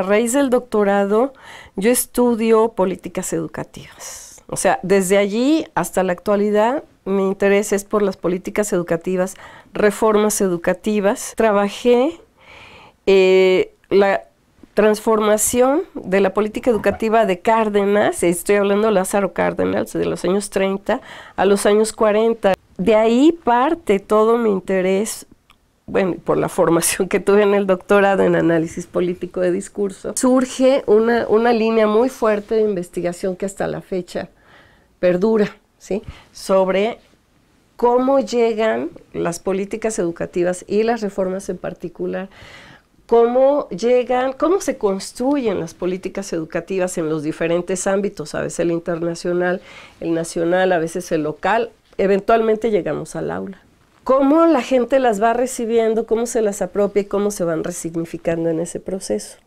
raíz del doctorado yo estudio políticas educativas. O sea, desde allí hasta la actualidad mi interés es por las políticas educativas, reformas educativas. Trabajé la transformación de la política educativa de Cárdenas, estoy hablando de Lázaro Cárdenas, de los años 30 a los años 40. De ahí parte todo mi interés, bueno, por la formación que tuve en el doctorado en análisis político de discurso. Surge una línea muy fuerte de investigación que hasta la fecha perdura, ¿sí? Sobre cómo llegan las políticas educativas y las reformas en particular, cómo se construyen las políticas educativas en los diferentes ámbitos, a veces el internacional, el nacional, a veces el local, eventualmente llegamos al aula. Cómo la gente las va recibiendo, cómo se las apropia y cómo se van resignificando en ese proceso.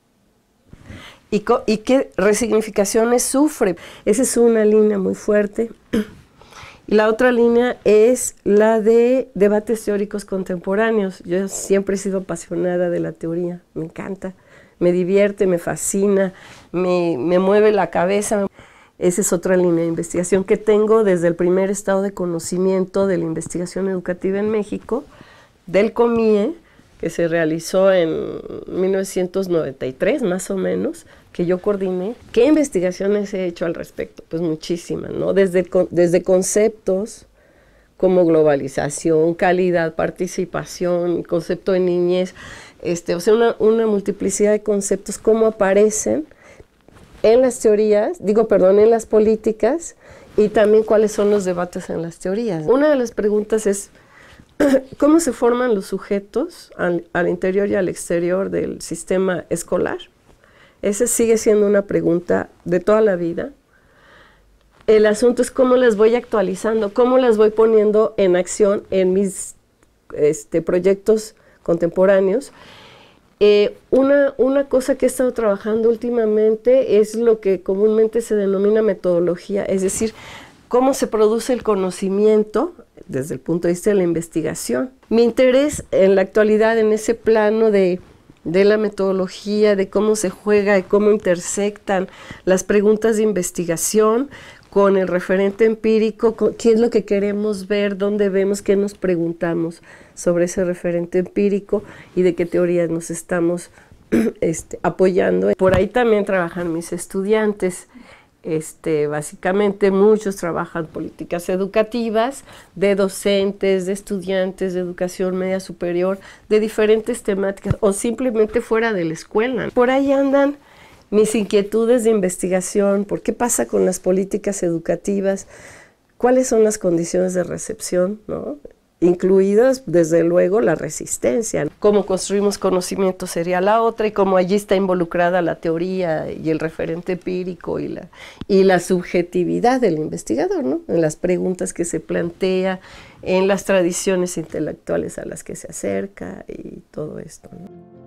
Y qué resignificaciones sufre. Esa es una línea muy fuerte. Y la otra línea es la de debates teóricos contemporáneos. Yo siempre he sido apasionada de la teoría, me encanta, me divierte, me fascina, me mueve la cabeza. Esa es otra línea de investigación que tengo desde el primer estado de conocimiento de la investigación educativa en México, del COMIE, que se realizó en 1993, más o menos, que yo coordiné. ¿Qué investigaciones he hecho al respecto? Pues muchísimas, ¿no? Desde conceptos como globalización, calidad, participación, concepto de niñez, o sea, una multiplicidad de conceptos, cómo aparecen en las teorías, en las políticas, y también cuáles son los debates en las teorías. Una de las preguntas es, ¿cómo se forman los sujetos al interior y al exterior del sistema escolar? Esa sigue siendo una pregunta de toda la vida. El asunto es cómo las voy actualizando, cómo las voy poniendo en acción en mis proyectos contemporáneos. Una cosa que he estado trabajando últimamente es lo que comúnmente se denomina metodología, es decir, cómo se produce el conocimiento desde el punto de vista de la investigación. Mi interés en la actualidad en ese plano de la metodología, de cómo se juega, de cómo intersectan las preguntas de investigación con el referente empírico, qué es lo que queremos ver, dónde vemos, qué nos preguntamos sobre ese referente empírico y de qué teorías nos estamos apoyando. Por ahí también trabajan mis estudiantes. Básicamente muchos trabajan políticas educativas, de docentes, de estudiantes de educación media superior, de diferentes temáticas o simplemente fuera de la escuela. Por ahí andan mis inquietudes de investigación, por qué pasa con las políticas educativas, cuáles son las condiciones de recepción, ¿no? Incluidas, desde luego, la resistencia. Cómo construimos conocimiento sería la otra, y cómo allí está involucrada la teoría y el referente empírico y la subjetividad del investigador, ¿no? En las preguntas que se plantea, en las tradiciones intelectuales a las que se acerca y todo esto, ¿no?